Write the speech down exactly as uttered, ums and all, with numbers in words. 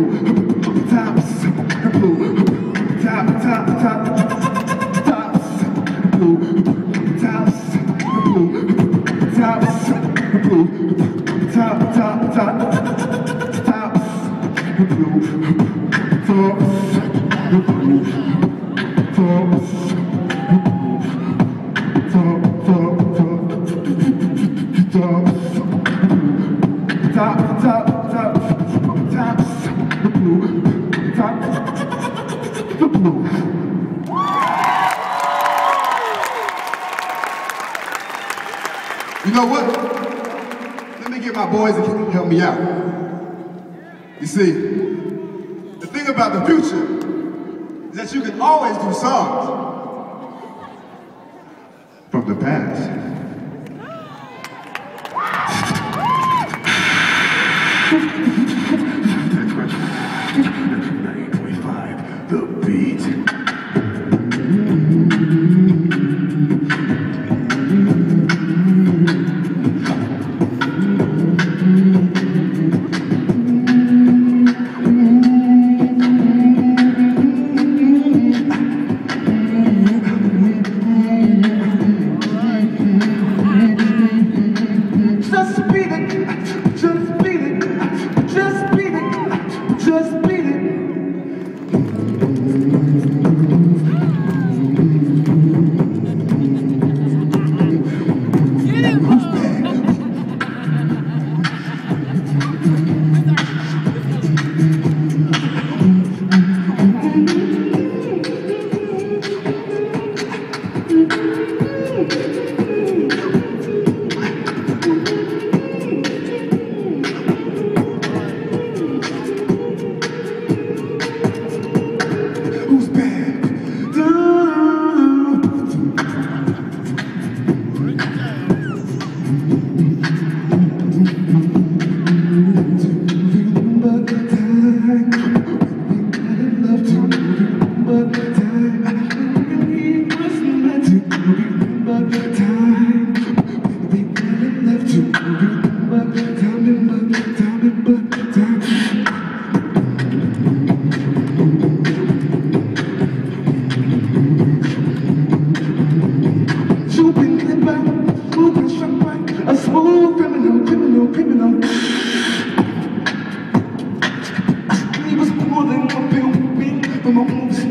You know what? Let me get my boys to help me out. You see, the thing about the future is that you can always do songs from the past. ninety point five, the beat. He was more than a pill, but my moves